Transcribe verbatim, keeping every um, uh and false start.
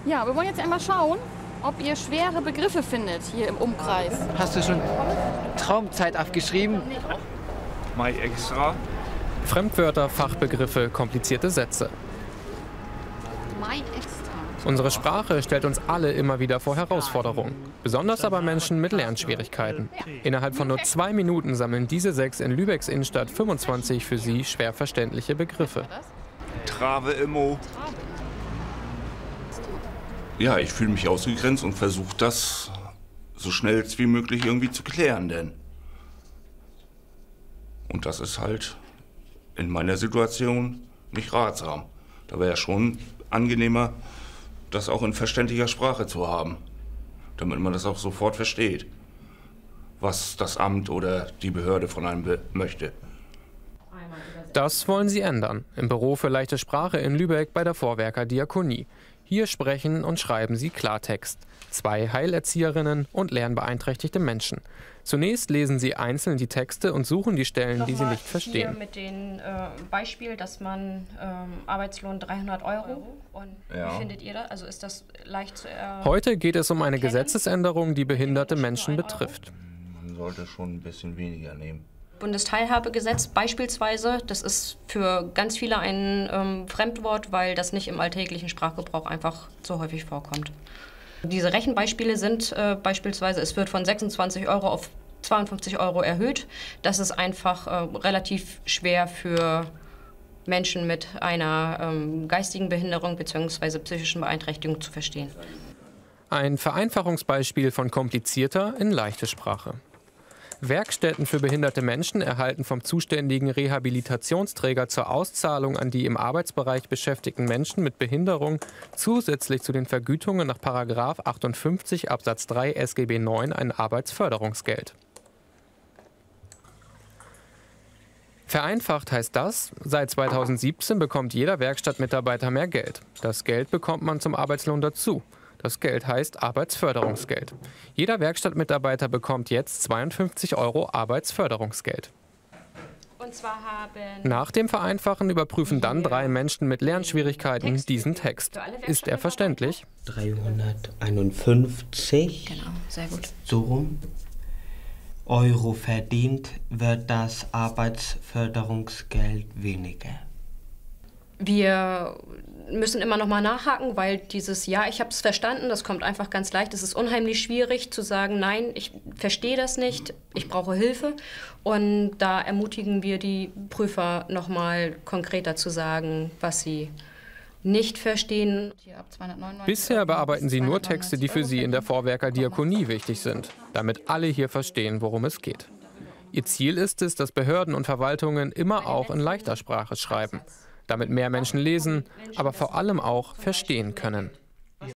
Ja, wir wollen jetzt einmal schauen, ob ihr schwere Begriffe findet hier im Umkreis. Hast du schon Traumzeit abgeschrieben? Mai extra. Fremdwörter, Fachbegriffe, komplizierte Sätze. Mai extra. Unsere Sprache stellt uns alle immer wieder vor Herausforderungen. Besonders aber Menschen mit Lernschwierigkeiten. Innerhalb von nur zwei Minuten sammeln diese sechs in Lübecks Innenstadt fünfundzwanzig für sie schwer verständliche Begriffe. Trave immo. Ja, ich fühle mich ausgegrenzt und versuche das so schnell wie möglich irgendwie zu klären, denn. Und das ist halt in meiner Situation nicht ratsam. Da wäre ja schon angenehmer, das auch in verständlicher Sprache zu haben, damit man das auch sofort versteht, was das Amt oder die Behörde von einem möchte. Das wollen sie ändern, im Büro für leichte Sprache in Lübeck bei der Vorwerker Diakonie. Hier sprechen und schreiben sie Klartext. Zwei Heilerzieherinnen und lernbeeinträchtigte Menschen. Zunächst lesen sie einzeln die Texte und suchen die Stellen, Nochmal die sie nicht verstehen. Hier mit dem äh, Beispiel, dass man ähm, Arbeitslohn dreihundert Euro. Und Ja. wie findet ihr das? Also ist das leicht zu äh, Heute geht es um eine erkennen? Gesetzesänderung, die behinderte Menschen Nur ein Euro? betrifft. Man sollte schon ein bisschen weniger nehmen. Bundesteilhabegesetz beispielsweise, das ist für ganz viele ein ähm, Fremdwort, weil das nicht im alltäglichen Sprachgebrauch einfach so häufig vorkommt. Diese Rechenbeispiele sind äh, beispielsweise, es wird von sechsundzwanzig Euro auf zweiundfünfzig Euro erhöht. Das ist einfach äh, relativ schwer für Menschen mit einer ähm, geistigen Behinderung bzw. psychischen Beeinträchtigung zu verstehen. Ein Vereinfachungsbeispiel von komplizierter in leichte Sprache. Werkstätten für behinderte Menschen erhalten vom zuständigen Rehabilitationsträger zur Auszahlung an die im Arbeitsbereich beschäftigten Menschen mit Behinderung zusätzlich zu den Vergütungen nach Paragraph achtundfünfzig Absatz drei S G B neun ein Arbeitsförderungsgeld. Vereinfacht heißt das, seit zweitausendsiebzehn bekommt jeder Werkstattmitarbeiter mehr Geld. Das Geld bekommt man zum Arbeitslohn dazu. Das Geld heißt Arbeitsförderungsgeld. Jeder Werkstattmitarbeiter bekommt jetzt zweiundfünfzig Euro Arbeitsförderungsgeld. Und zwar haben Nach dem Vereinfachen überprüfen dann drei Menschen mit Lernschwierigkeiten diesen Text. Ist er verständlich? dreihunderteinundfünfzig, Genau, sehr gut. so rum, Euro verdient, wird das Arbeitsförderungsgeld weniger. Wir müssen immer noch mal nachhaken, weil dieses Ja, ich habe es verstanden, das kommt einfach ganz leicht. Es ist unheimlich schwierig zu sagen, nein, ich verstehe das nicht, ich brauche Hilfe. Und da ermutigen wir die Prüfer noch mal konkreter zu sagen, was sie nicht verstehen. Bisher bearbeiten sie nur Texte, die für sie in der Vorwerker Diakonie wichtig sind, damit alle hier verstehen, worum es geht. Ihr Ziel ist es, dass Behörden und Verwaltungen immer auch in leichter Sprache schreiben, damit mehr Menschen lesen, aber vor allem auch verstehen können.